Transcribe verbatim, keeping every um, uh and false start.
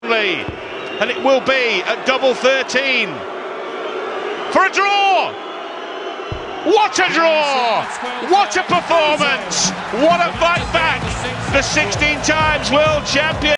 and it will be at double thirteen for a draw. What a draw! What a performance! What a fight back! The sixteen times world champion.